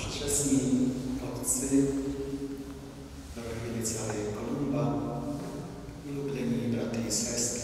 Wszechczesni Otcy, doroгі царі Колумба, улюблені брати і сестри,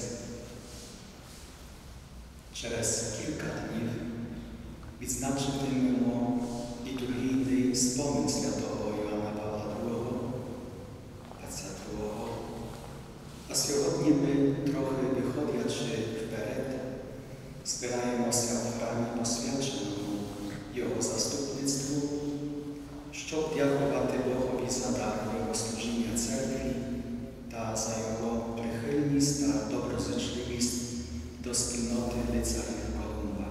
через кілька днів відзначитимемо літургійний спомин святого Йоанна Павла II, Отця II. А сьогодні ми, трохи виходячи вперед, збираємося в храмі посвяченому Його заступництву, щоб дякувати Богові за дар Його служіння церкві та за Його прихильність та доброзичливість до спільноти лицарів Колумба.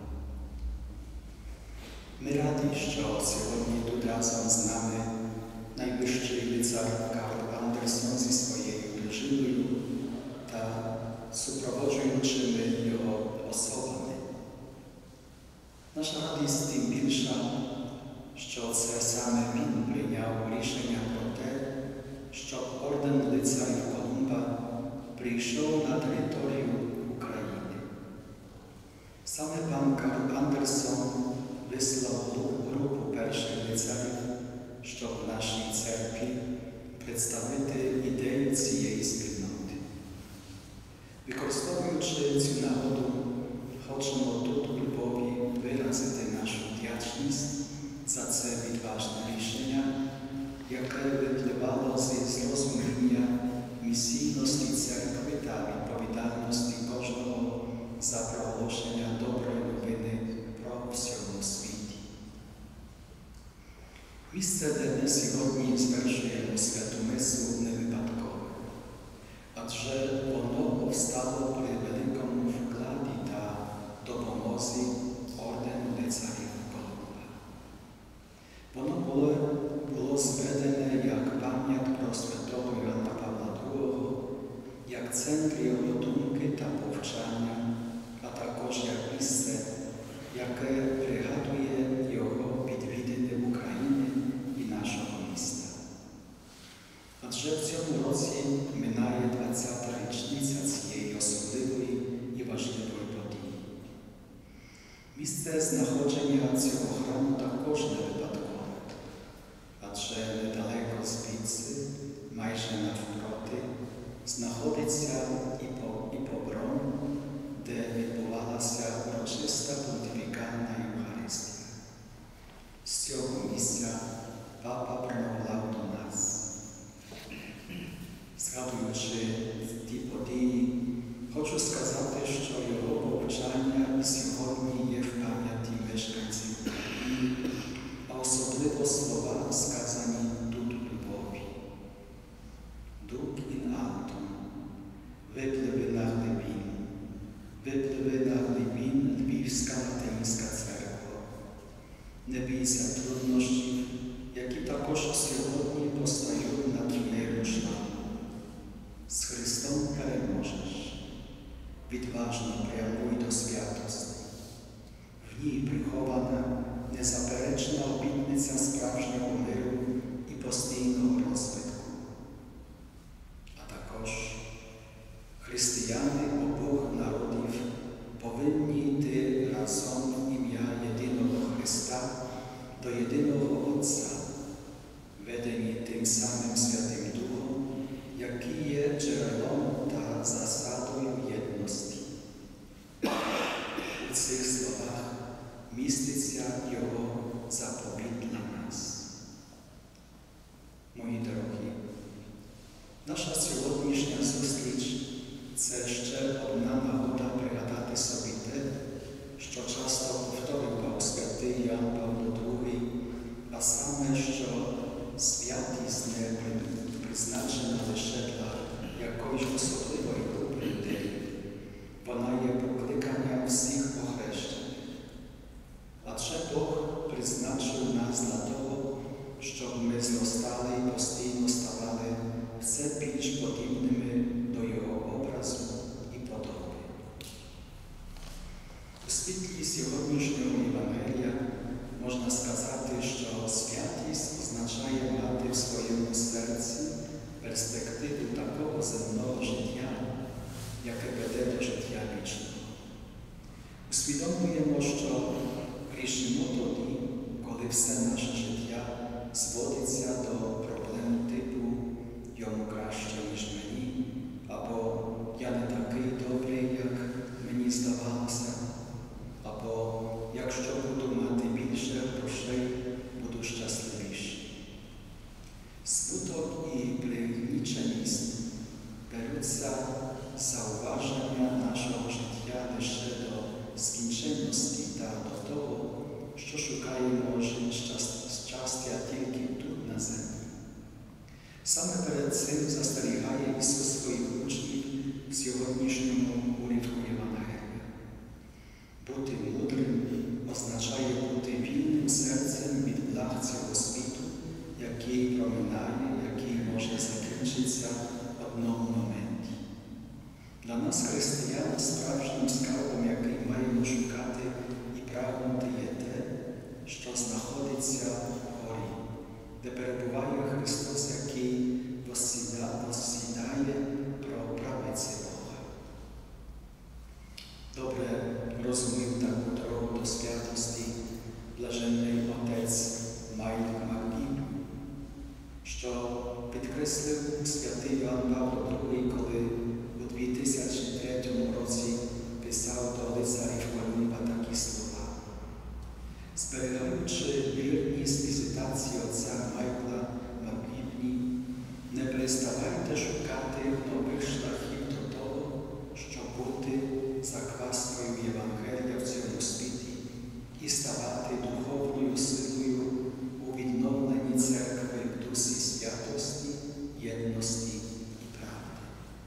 Ми раді, що сьогодні тут разом з нами найвищий лицар Карл Андерсон зі своєю дружиною та супроводжуючими його особами. Наша радість тим більша, що це саме він прийняв рішення про те, щоб орден лицарів Колумба прийшов на територію України. Саме пан Карл Андерсон вислав групу перших лицарів, щоб в нашій церкві представити ідею цієї спільноти. Використовуючи цю нагоду, хочемо тут у Львові виразити нашу вдячність за це відважне рішення, яке випливало зі зрозуміння місійності церкви та відповідальності кожного за проголошення доброї новини про всьому світі. Місце, де ми сьогодні звершуємо святу месу, не випадкове, адже воно повстало при великому вкладі та допомозі ордену лицарів Колумба. Воно було зведене як пам'ять про святого Йоанна Павла II, як центр його думки та повчання, а також як місце, яке пригадує його відвідини в Україні і нашого міста. Адже в цьому році минає 20-та річниця цієї особливої і важливої події. Місце знаходження цього храму також не випадкове, адже недалеко звідси, майже навпроти, знаходиться і Поброн, де відбувалася урочиста понтифікальна Євхаристія. З цього місця папа промовляв до нас. Згадуючи ті події, хочу сказати, що його повчання сьогодні є в пам'яті мешканців України, а особливо слова, сказані тут у Львові. Дук ін алтум, випливи на глибін Львівська Латинська церква. Не бійся труднощів, які також сьогодні постають на твоєму шляху. З Христом переможеш, відважно прямуй до святості. В ній прихована незаперечна обітниця справжнього миру і постійного розвитку. А також християни обох народів повинні йти разом в ім'я єдиного Христа до єдиного Отця, ведені тим самим Святим Духом, який є джерелом та засадою єдності. У цих словах міститься його заповіт для нас. Мої дорогі, наша сьогоднішня зустріч – це ще одна нагода пригадати собі те, що часто повторював святий Йоанн Павло II, а саме, що святість не призначена лише для якоїсь особливої групи людей. Вона є покликанням всіх охрещених. Адже Бог призначив нас для того, щоб ми зростали і постійно ставали все більш подібними до Його образу і подоби. У світлі сьогоднішнього Євангелія можна нас, християн, справжнім скарбом, який маємо шукати і прагнути, є те, що знаходиться вгорі, де перебуває Христос, який воссідає про правиці Бога. Добре розумів таку дорогу до святості блаженний отець Майкл Макгіб, що підкреслив святий Іоанн Павло II, коли у 2003 році писав до лицарів Колумба такі слова. Зберігаючи вірність візитації отця Майкла Макгібні, не переставайте шукати нових шляхів до того, щоб бути закваскою Євангелія в цьому світі і ставати духовною силою у відновленні церкви в дусі святості, єдності і правди.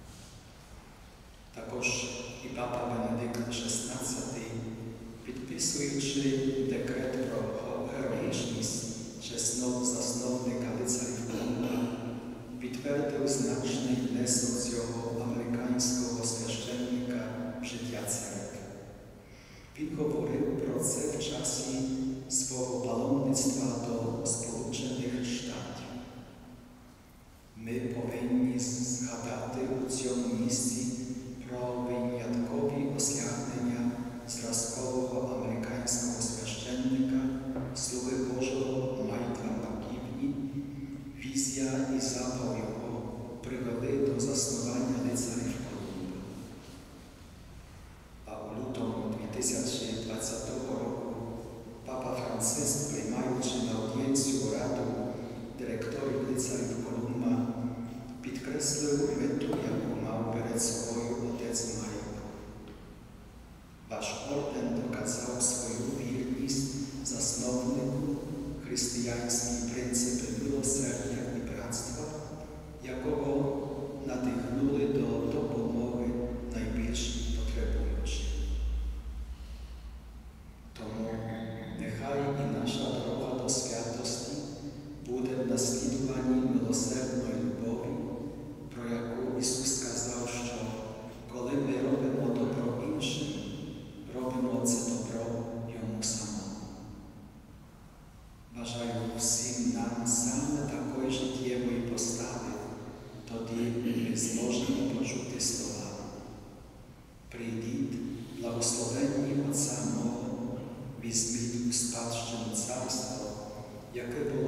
Також і папа Бенедикт XVI, підписуючи декрет про героїчність чесного засновника лицарів Колумба, підтвердив значний внесок цього американського священника в життя церкви. Він говорив про це в часі свого паломництва до Сполучених Штатів. Ми повинні згадати у цьому місці про виняткові осягнення зразкового американського священника, слуги Божого Майкла Макгібні. Візія і запал його привели до заснування лицарів Колумба. А у лютому 2020 року папа Франциск, приймаючи на аудієнцію раду директорів лицарів Колумба, підкреслив мету, яку мав перед собою отець Майкл. Ваш орден доказав свою вірність засновнику, християнські принципи милосердя і братства, якого надихнули до допомоги найбільш потребуючим. Тому нехай і наша дорога до святості буде в наслідуванні милосердної любові, про яку Ісус сказав, що коли ми робимо добро іншим, робимо це добро Йому самому. Бажаю всім нам саме такої життєвої постави, тоді ми зможемо почути слова. Прийдіть, благословенні Отця мого, візьміть у спадщину царство, яке